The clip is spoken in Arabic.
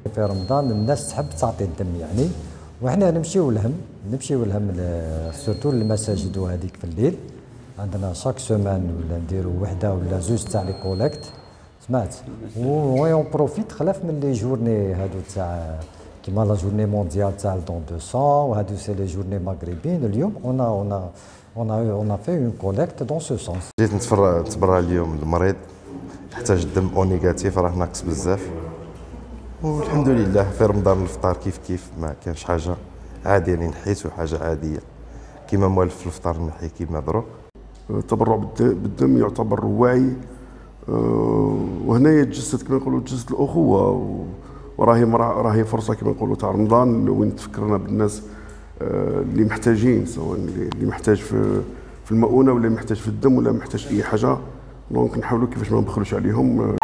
في رمضان الناس تحب تعطي الدم يعني، وحنا نمشيو لهم سورتو للمساجد وهذيك في الليل. عندنا شاك سومان ولا نديرو وحده ولا زوج تاع لي كوليكت، سمعت. اون بروفيت خلاف من لي جورني هادو تاع كيما لا جورني مونديال تاع دون دو سون، وهادو سي لي جورني مغربيين. اليوم اون في اون كوليكت دون سو سونس. جيت نتبرع اليوم المريض يحتاج الدم او نيجاتيف، راه ناقص بزاف، والحمد لله في رمضان الفطار كيف ما كانش حاجه عاديه، يعني نحيتو حاجه عاديه كيما موالف في الفطار نحي كيما دروك. التبرع بالدم يعتبر وعي، وهنا يتجسد كما نقولوا تجسد الاخوه، وراهي فرصه كما نقولوا تاع رمضان وين تفكرنا بالناس اللي محتاجين، سواء اللي محتاج في المؤونه ولا محتاج في الدم ولا محتاج اي حاجه. دونك نحاولوا كيفاش ما نبخلوش عليهم.